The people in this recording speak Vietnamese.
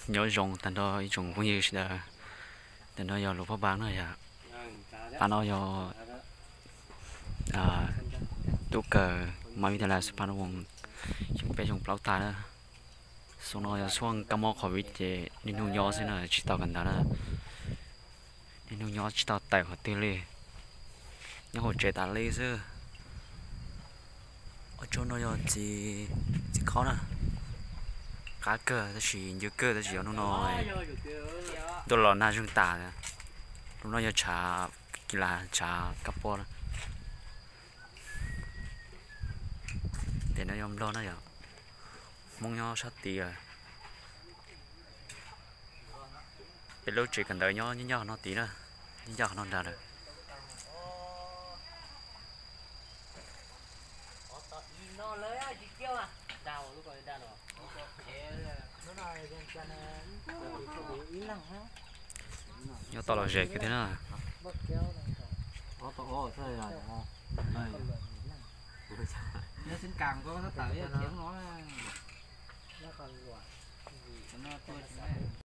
nhớ rồng thành đó rồng cũng như là thành đó giờ lục pháp bán rồi à anh nói giờ tu cờ mà bây giờ là sắp nó vùng chúng bé trong plau ta đó xong nó giờ xuống cam mò khỏi biết thì nên nuôi nhỏ thế nào chỉ tao cần đó là nên nuôi nhỏ chỉ tao tài họ tiêu li nhưng hồi trẻ ta li chứ ở chỗ nó giờ chỉ khó nè cá cờ nó chỉ nhiều cờ nó chỉ nó nói tôi lo na chúng ta nè lúc nó giờ trả kỳ là trả cặp bò để nó yom lo nó giờ mong nhau sát tì rồi để lúc chỉ cần đợi nhau như nhau nó tí nữa như nhau nó ra được nó lấy ai chỉ kêu à đào lúc rồi đào nhau to là dễ cái thế nào nó xin càng có nó tới tiếng nó còn